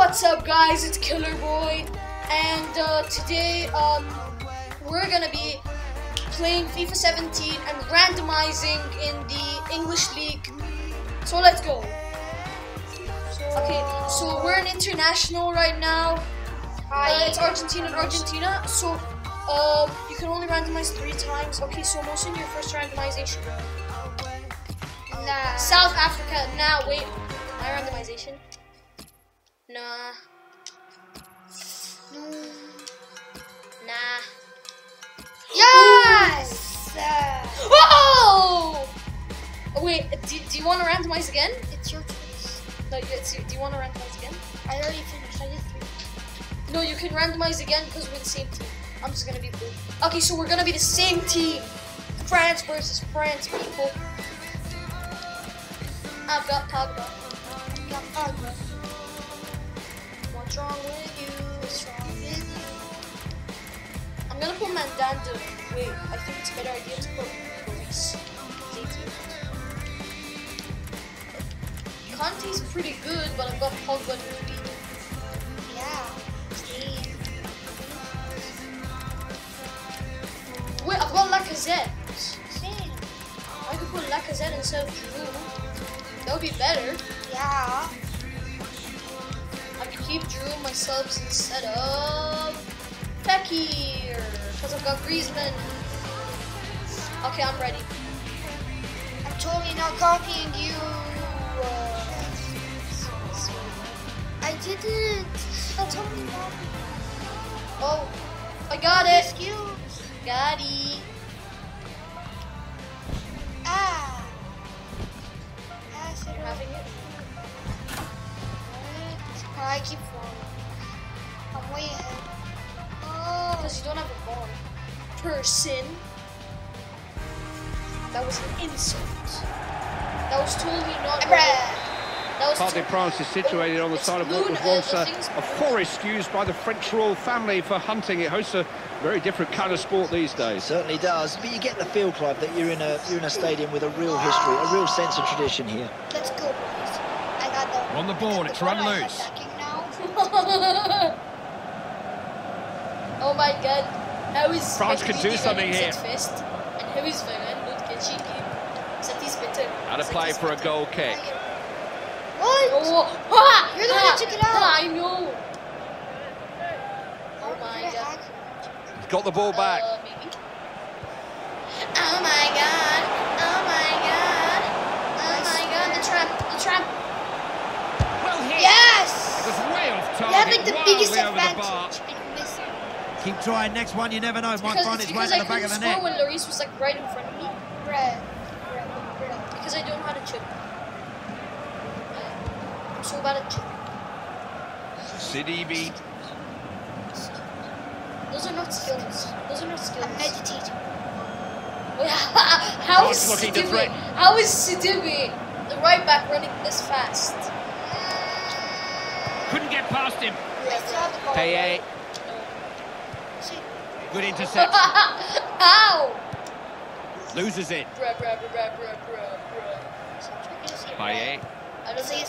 What's up, guys? It's Killer Boy, and today we're gonna be playing FIFA 17 and randomizing in the English League. So let's go. Okay, so we're in international right now. It's Argentina and Argentina. So you can only randomize 3 times. Okay, so Mohsen, your first randomization. Nah. South Africa. Nah, wait. My randomization. Nah. Nah. Yes! Oh! Wait, do you want to randomize again? It's your choice. No, do you want to randomize again? I already finished. I did 3. No, you can randomize again because we're the same team. I'm just gonna be blue. Okay, so we're gonna be the same team. France versus France, people. I've got Pogba. What's wrong with you? What's wrong with you? I'm gonna put Mandanda. Wait, I think it's a better idea to put Maurice. Conte's pretty good, but I've got Pogba and Ruby. Yeah. Wait, I've got Lacazette. Same. I could put Lacazette instead of Giroud. That would be better. Yeah. I could keep Giroud my subs instead of Fekir, because I've got Griezmann. Okay, I'm ready. I'm totally not copying you. I didn't. I'm totally not. Oh, I got it. Excuse. Got it. Ah. You're having it? I keep falling. I'm way ahead. Oh. Because you don't have a ball. Person. That was an insult. That was totally not right. Parc des Princes is situated on the side of what was once a forest used by the French royal family for hunting. It hosts a very different kind of sport these days. Certainly does, but you get the feel, Clive, that you're in a stadium with a real history, a real sense of tradition here. Let's go, boys. I got the. On the board, it's run loose. Oh my God! How is France can do something here. Fest? And how is Varane not catching him? That is better. How to play for a goal kick. What? Oh, ha! You're the one who took it out. I know. Oh my God. He's got the ball back. Maybe. Oh my God. Oh my God. Oh my God. The trap. The trap. Well hit. Yes! It was way off target. You have like the biggest wildly over the bar. advantage and you miss it. Keep trying, next one, you never know, might find its way to the back of the net. When Lloris was like right in front of me. Red. Because I don't know how to chip. I'm so bad at chipping. Sidibe. Those are not skills. Those are not skills. I'm meditating. How is looking to Sidibe? threat. How is Sidibe, the right back, running this fast? Couldn't get past him. I still have the ball. Payet. See? Good interception. Ow! Loses it. Bruh. Payet. I don't See, think.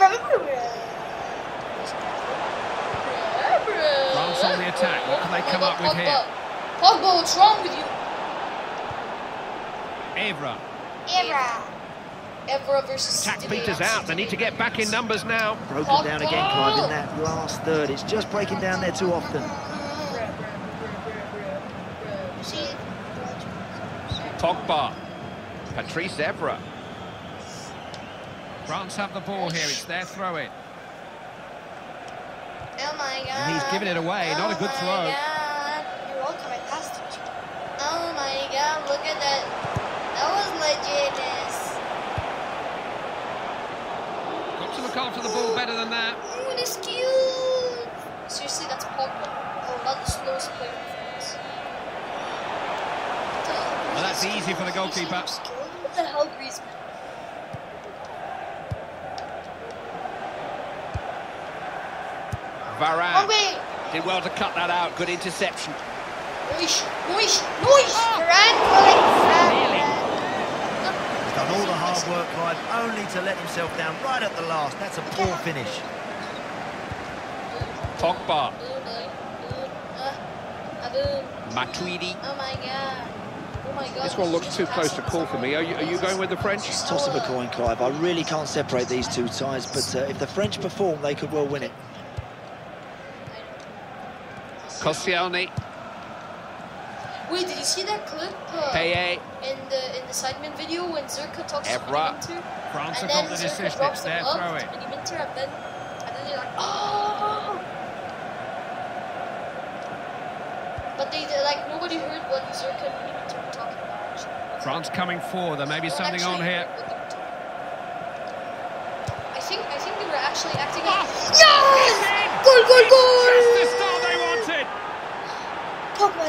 France on the attack, what can they come up with here? Pogba, what's wrong with you? Evra. Evra versus Attack Sidibe. Peters out. They need to get back in numbers now. Broken down again, Clive, in that last third. It's just breaking down there too often. See? Pogba. Patrice Evra. France have the ball here, it's their throw-in. Oh my God. And he's given it away, not a good throw. Oh my God. You're welcome, I passed it. Oh my God, look at that. That was legitness. Got to look after the ball better than that. Ooh, this cute. Seriously, that's Pogba. Oh, not the slowest player in France. Well, that's easy for the goalkeeper. What the hell, Griezmann? Varane. Oh, wait. Did well to cut that out. Good interception. Noish! Varane, He's done all the hard work, Clive, only to let himself down right at the last. That's a poor finish. Pogba. Boom. Matuidi. Oh my god. Oh my god. This one looks too close to call for me. Are you going with the French? Just toss of a coin, Clive. I really can't separate these two sides, but if the French perform, they could well win it. Koscielny. Wait, did you see that clip Payet. in the Sidemen video when Zerka talks to Evra. Minter? France have And then got the Zerka decision. drops It's the their glove throw to it. Mini Minter, and then they're like, oh! But like nobody heard what Zerka and Mini Minter were talking about. France coming forward. There may be No one something on actually here. heard what they were talking about. I think they were actually acting out. Oh! Yes! Goal, goal, goal! Just the start they wanted. Pogba.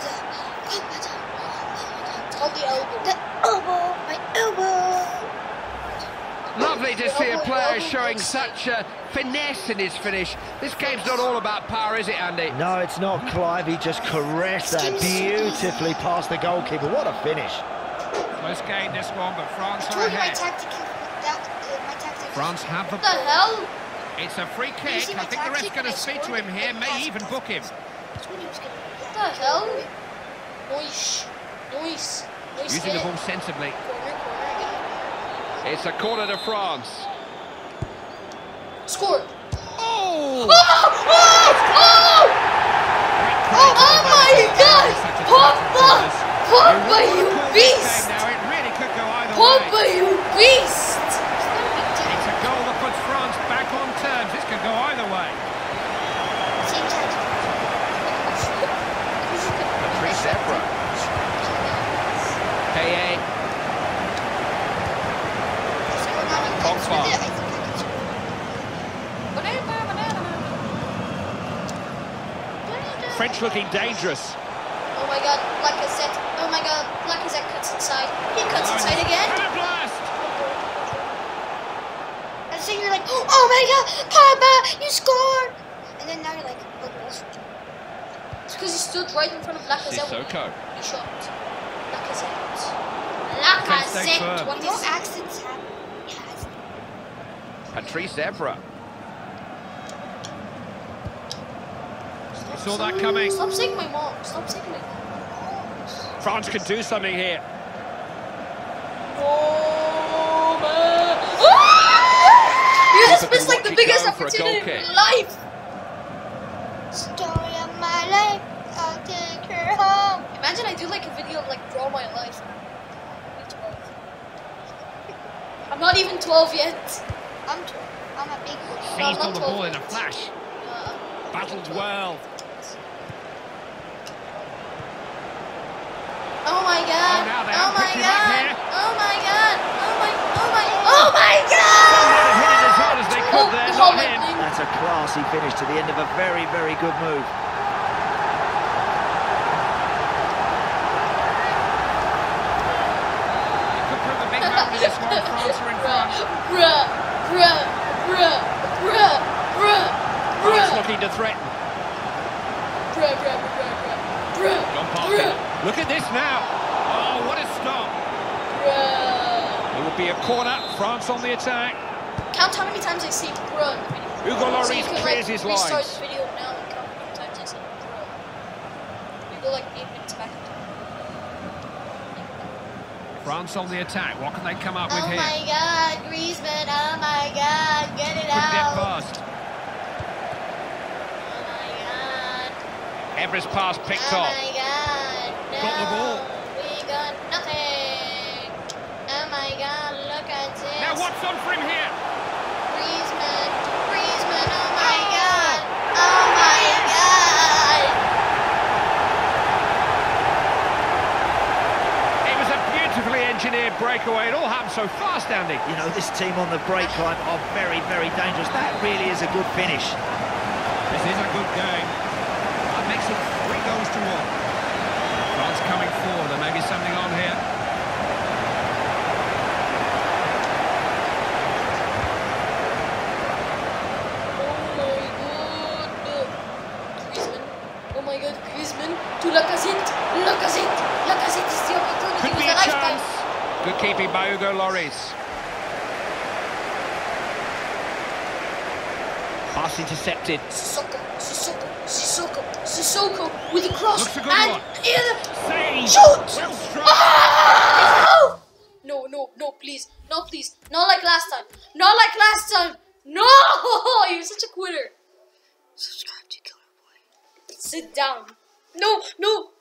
On the elbow. The elbow. My elbow. Lovely to see a player showing such finesse in his finish. This game's not all about power, is it, Andy? No, it's not, Clive. He just caressed that beautifully past the goalkeeper. What a finish. Close game this one, but France I are told you my ahead. tactic. My tactic. France have the What the ball. hell? It's a free Did you see kick. my I think the ref's tactic going when to I speak to scored? him here, may Pass, even pass. book him. That's what he was gonna do. What the hell? Noise. Using the ball sensibly. Corner again. It's a corner to France. Score. Oh! Oh my god! Pogba, you beast! Now it really could go either Pogba, way. you beast! It's a goal that puts France back on terms. This could go either way. Same tactic. Patrice Evra. Payet. Pogba. French looking dangerous. Oh my god, Lacazette. Oh my god, Lacazette cuts inside. He cuts inside again. Cannon blast. And so you're like, oh my god, Pogba, you scored! And then now you're like, oh, that's It's because he stood right in front of Lacazette. Sissoko. He shot. Lacazette. Defense takes Lacazette. firm. What no is it? accidents happen. Yes. Patrice Evra. Saw that coming. Stop saying my mom. Stop saying my mom. France can do something here. Oh man. Ah! You just Keep it missed like the watch it biggest go for a opportunity goal of kick. your life. Story of my life, I'll take her home. Imagine I do like a video of like draw my life. I'm not even 12 yet. I'm a big boy. Seized not on the 12 ball in a yet. flash. Battled well. Oh my god. Oh, now they Oh have my picked him up god. here. Oh my god. Oh my god. Hit it as hard as they could there, Oh, not in. That's a classy finish to the end of a very, very good move. Could prove a big moment in this one. France are in front. Bruh. France looking to threaten. Gone past it. Look at this now. Oh, what a stop. It would be a corner. France on the attack. Count how many times I say bruh in the video. Hugo So Lloris you can clears like his restart lines. the video now and count how many times I say bruh. We go like 8 minutes back. France on the attack. What can they come up with Oh here? my god, Griezmann, oh my god, get it Good dip out. past. Oh my god. Evra's pass picked Oh off. my god. No, Got the ball. we got nothing. Oh my god, look at this. Now what's on for him here? Griezmann, oh my god. Oh my god. It was a beautifully engineered breakaway. It all happened so fast, Andy. You know, this team on the break, Clive, are very, very dangerous. That really is a good finish. This is a good game. That makes it 3 goals to 1. France coming forward. There may be something on here. Oh my god, Griezmann to Lacazette. Lacazette is the opportunity Could of be a a lifetime. chance. Good keeping by Hugo Lloris. Pass pass intercepted. Sissoko with the cross. Looks a good and one. in. Save! Shoot! Well struck! Oh! No, please. No, please. Not like last time. Not like last time. No! You're such a quitter. Subscribe to Killer Boy. Sit down. No.